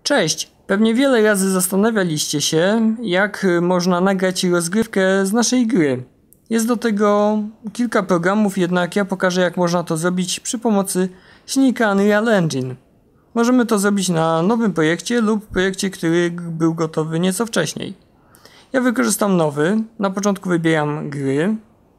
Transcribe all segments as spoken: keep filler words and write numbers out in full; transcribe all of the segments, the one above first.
Cześć! Pewnie wiele razy zastanawialiście się, jak można nagrać rozgrywkę z naszej gry. Jest do tego kilka programów, jednak ja pokażę, jak można to zrobić przy pomocy silnika Unreal Engine. Możemy to zrobić na nowym projekcie lub projekcie, który był gotowy nieco wcześniej. Ja wykorzystam nowy, na początku wybieram gry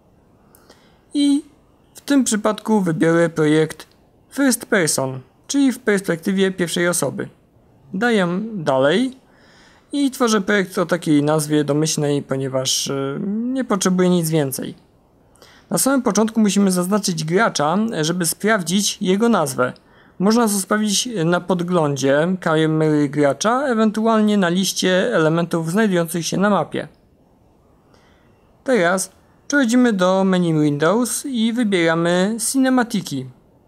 i w tym przypadku wybiorę projekt First Person, czyli w perspektywie pierwszej osoby. Daję dalej i tworzę projekt o takiej nazwie domyślnej, ponieważ nie potrzebuję nic więcej. Na samym początku musimy zaznaczyć gracza, żeby sprawdzić jego nazwę. Można zostawić na podglądzie kamery gracza, ewentualnie na liście elementów znajdujących się na mapie. Teraz przechodzimy do menu Windows i wybieramy Cinematiki.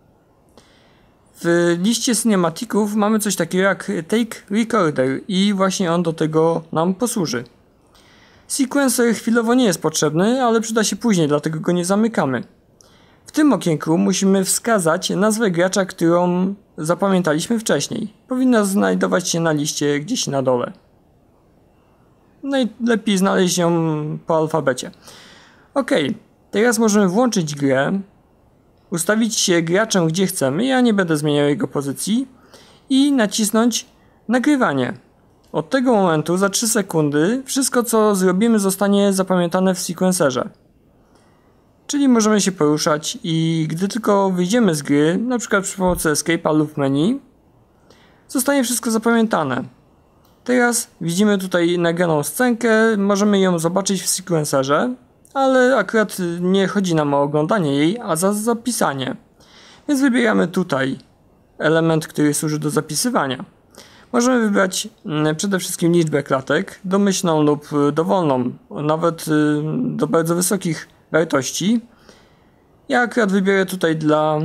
W liście cinematików mamy coś takiego jak Take Recorder i właśnie on do tego nam posłuży. Sequencer chwilowo nie jest potrzebny, ale przyda się później, dlatego go nie zamykamy. W tym okienku musimy wskazać nazwę gracza, którą zapamiętaliśmy wcześniej. Powinna znajdować się na liście gdzieś na dole. Najlepiej znaleźć ją po alfabecie. Ok, teraz możemy włączyć grę, ustawić się graczem gdzie chcemy, ja nie będę zmieniał jego pozycji i nacisnąć nagrywanie. Od tego momentu za trzy sekundy wszystko co zrobimy zostanie zapamiętane w sequencerze. Czyli możemy się poruszać i gdy tylko wyjdziemy z gry, na przykład przy pomocy escape'a lub menu, zostanie wszystko zapamiętane. Teraz widzimy tutaj nagraną scenkę, możemy ją zobaczyć w sequencerze, ale akurat nie chodzi nam o oglądanie jej, a za zapisanie. Więc wybieramy tutaj element, który służy do zapisywania. Możemy wybrać przede wszystkim liczbę klatek, domyślną lub dowolną, nawet do bardzo wysokich wartości. Ja akurat wybiorę tutaj dla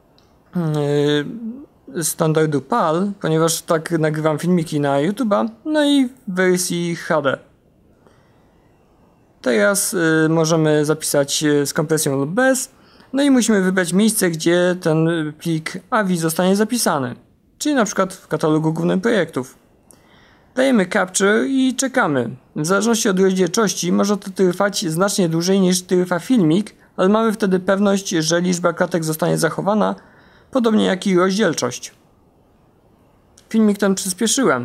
yy, standardu P A L, ponieważ tak nagrywam filmiki na YouTube'a, no i w wersji H D. Teraz y, możemy zapisać z kompresją lub bez, no i musimy wybrać miejsce, gdzie ten plik A V I zostanie zapisany, czyli na przykład w katalogu głównym projektów. Dajemy Capture i czekamy. W zależności od rozdzielczości może to trwać znacznie dłużej niż trwa filmik, ale mamy wtedy pewność, że liczba klatek zostanie zachowana, podobnie jak i rozdzielczość. Filmik ten przyspieszyłem.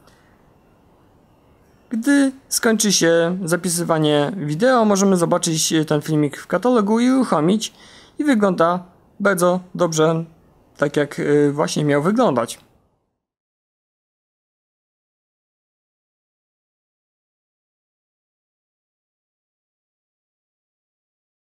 Gdy skończy się zapisywanie wideo, możemy zobaczyć ten filmik w katalogu i uruchomić. I wygląda bardzo dobrze, tak jak właśnie miał wyglądać.